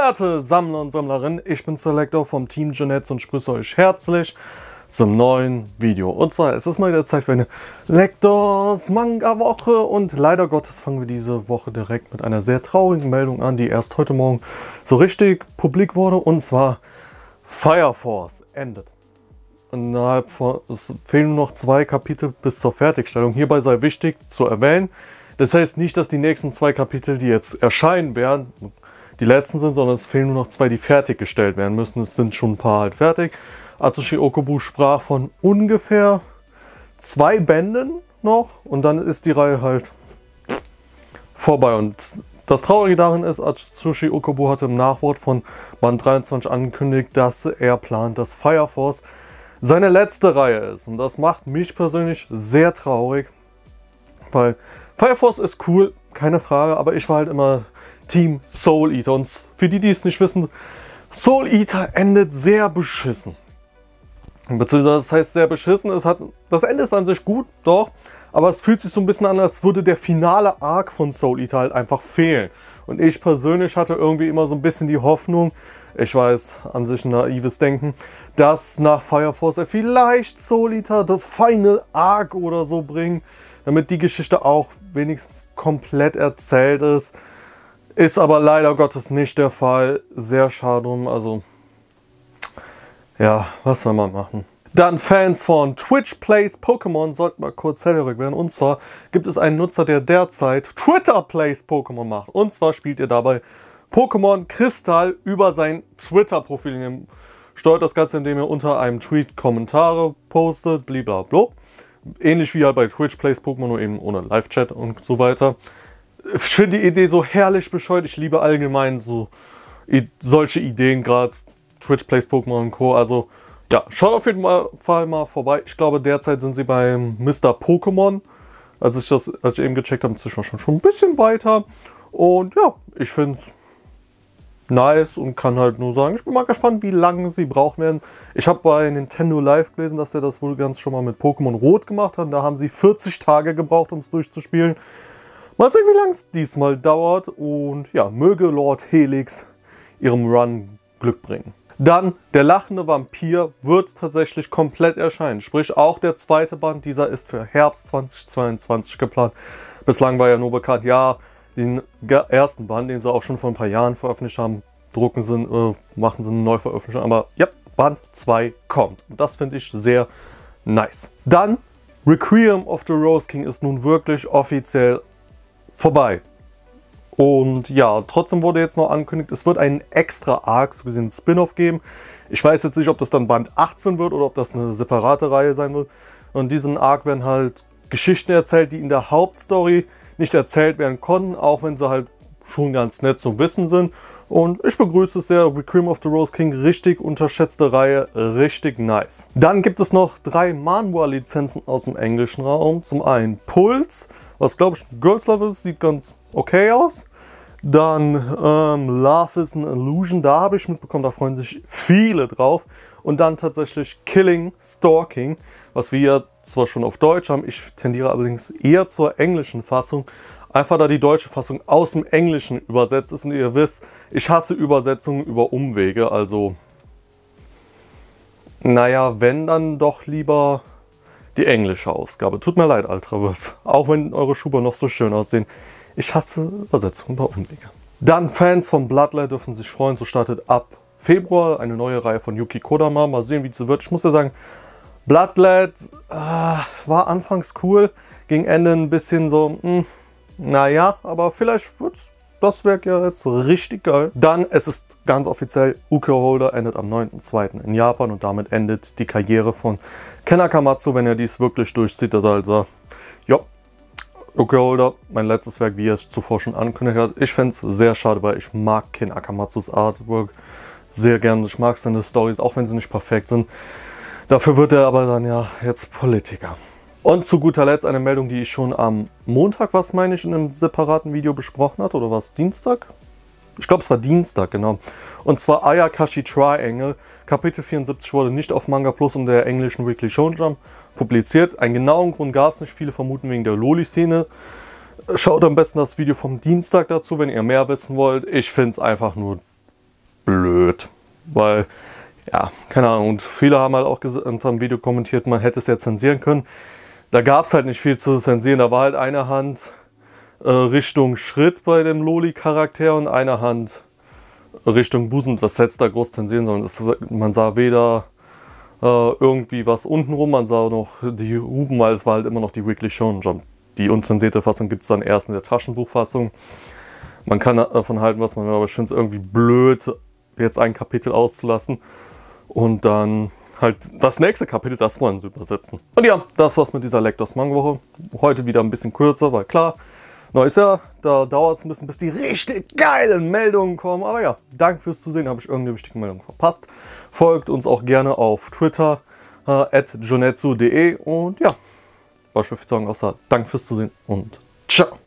Verehrte Sammler und Sammlerinnen, ich bin Selector vom Team Genetz und ich grüße euch herzlich zum neuen Video. Und zwar ist es mal wieder Zeit für eine Lectors Manga Woche und leider Gottes fangen wir diese Woche direkt mit einer sehr traurigen Meldung an, die erst heute Morgen so richtig publik wurde, und zwar Fire Force endet. Es fehlen nur noch 2 Kapitel bis zur Fertigstellung. Hierbei sei wichtig zu erwähnen, das heißt nicht, dass die nächsten 2 Kapitel, die jetzt erscheinen werden, die letzten sind, sondern es fehlen nur noch 2, die fertiggestellt werden müssen. Es sind schon ein paar halt fertig. Atsushi Okubo sprach von ungefähr 2 Bänden noch und dann ist die Reihe halt vorbei. Und das Traurige darin ist, Atsushi Okubo hatte im Nachwort von Band 23 angekündigt, dass er plant, dass Fire Force seine letzte Reihe ist. Und das macht mich persönlich sehr traurig, weil Fire Force ist cool, keine Frage, aber ich war halt immer Team Soul Eater. Und für die, die es nicht wissen, Soul Eater endet sehr beschissen. Beziehungsweise das heißt sehr beschissen, das Ende ist an sich gut, doch, aber es fühlt sich so ein bisschen an, als würde der finale Arc von Soul Eater halt einfach fehlen. Und ich persönlich hatte irgendwie immer so ein bisschen die Hoffnung, ich weiß, an sich ein naives Denken, dass nach Fire Force er vielleicht Soul Eater The Final Arc oder so bringt, damit die Geschichte auch wenigstens komplett erzählt ist. Ist aber leider Gottes nicht der Fall. Sehr schade drum. Also, ja, was soll man machen? Dann Fans von Twitch Plays Pokémon sollten mal kurz hellhörig werden. Und zwar gibt es einen Nutzer, der derzeit Twitter Plays Pokémon macht. Und zwar spielt er dabei Pokémon Kristall über sein Twitter-Profil. Steuert das Ganze, indem er unter einem Tweet Kommentare postet, blablabla. Ähnlich wie halt bei Twitch Plays Pokémon, nur eben ohne Live-Chat und so weiter. Ich finde die Idee so herrlich bescheuert. Ich liebe allgemein so solche Ideen, gerade Twitch Plays Pokémon und Co. Also ja, schaut auf jeden Fall mal vorbei. Ich glaube, derzeit sind sie beim Mr. Pokémon. Als ich eben gecheckt habe, ist es schon ein bisschen weiter. Und ja, ich finde es nice und kann halt nur sagen, ich bin mal gespannt, wie lange sie brauchen werden. Ich habe bei Nintendo Live gelesen, dass der das wohl ganz schon mal mit Pokémon Rot gemacht hat. Da haben sie 40 Tage gebraucht, um es durchzuspielen. Mal sehen, wie lange es diesmal dauert. Und ja, möge Lord Helix ihrem Run Glück bringen. Dann, der lachende Vampir wird tatsächlich komplett erscheinen. Sprich, auch der zweite Band, dieser ist für Herbst 2022 geplant. Bislang war ja nur bekannt, ja, den ersten Band, den sie auch schon vor ein paar Jahren veröffentlicht haben, machen sie eine Neuveröffentlichung. Aber ja, Band 2 kommt. Und das finde ich sehr nice. Dann, Requiem of the Rose King ist nun wirklich offiziell vorbei. Und ja, trotzdem wurde jetzt noch angekündigt, es wird einen extra Arc, so gesehen Spin-off geben. Ich weiß jetzt nicht, ob das dann Band 18 wird oder ob das eine separate Reihe sein wird. Und diesen Arc werden halt Geschichten erzählt, die in der Hauptstory nicht erzählt werden konnten, auch wenn sie halt schon ganz nett zum Wissen sind. Und ich begrüße es sehr. Requiem of the Rose King, richtig unterschätzte Reihe, richtig nice. Dann gibt es noch 3 Manhwa-Lizenzen aus dem englischen Raum. Zum einen Pulse, was glaube ich ein Girls Love ist, sieht ganz okay aus. Dann Love is an Illusion, da habe ich mitbekommen, da freuen sich viele drauf. Und dann tatsächlich Killing Stalking, was wir ja zwar schon auf Deutsch haben, ich tendiere allerdings eher zur englischen Fassung. Einfach da die deutsche Fassung aus dem Englischen übersetzt ist und ihr wisst, ich hasse Übersetzungen über Umwege, also naja, wenn dann doch lieber die englische Ausgabe. Tut mir leid, Ultraverse, auch wenn eure Schuber noch so schön aussehen. Ich hasse Übersetzungen über Umwege. Dann Fans von Bloodlet dürfen sich freuen, so startet ab Februar eine neue Reihe von Yuki Kodama. Mal sehen, wie es wird. Ich muss ja sagen, Bloodlet war anfangs cool, gegen Ende ein bisschen so, naja, aber vielleicht wird das Werk ja jetzt richtig geil. Dann, es ist ganz offiziell, Uke Holder endet am 9.2. in Japan und damit endet die Karriere von Ken Akamatsu, wenn er dies wirklich durchzieht. Also, ja, Uke Holder, mein letztes Werk, wie er es zuvor schon angekündigt hat. Ich fände es sehr schade, weil ich mag Ken Akamatsus Artwork sehr gerne. Ich mag seine Storys, auch wenn sie nicht perfekt sind. Dafür wird er aber dann ja jetzt Politiker. Und zu guter Letzt eine Meldung, die ich schon am Montag, was meine ich, in einem separaten Video besprochen hatte. Oder war es Dienstag? Ich glaube, es war Dienstag, genau. Und zwar Ayakashi Triangle. Kapitel 74 wurde nicht auf Manga Plus und der englischen Weekly Shonen Jump publiziert. Einen genauen Grund gab es nicht. Viele vermuten wegen der Loli-Szene. Schaut am besten das Video vom Dienstag dazu, wenn ihr mehr wissen wollt. Ich finde es einfach nur blöd. Weil, ja, keine Ahnung. Und viele haben halt auch unter dem Video kommentiert, man hätte es ja zensieren können. Da gab es halt nicht viel zu zensieren. Da war halt eine Hand Richtung Schritt bei dem Loli-Charakter und eine Hand Richtung Busen. Was hätte es da groß zensieren sollen? Man sah weder irgendwie was untenrum, man sah noch die Huben, weil es war halt immer noch die Weekly Shonen Jump. Die unzensierte Fassung gibt es dann erst in der Taschenbuchfassung. Man kann davon halten, was man will, aber ich finde es irgendwie blöd, jetzt ein Kapitel auszulassen und dann halt das nächste Kapitel, das wollen sie übersetzen. Und ja, das war's mit dieser Lectors Manga-Woche. Heute wieder ein bisschen kürzer, weil klar, neues Jahr, da dauert es ein bisschen, bis die richtig geilen Meldungen kommen. Aber ja, danke fürs Zusehen. Habe ich irgendeine wichtige Meldung verpasst? Folgt uns auch gerne auf Twitter, @jonetsu.de. Und ja, was ich will sagen, außer danke fürs Zusehen und ciao.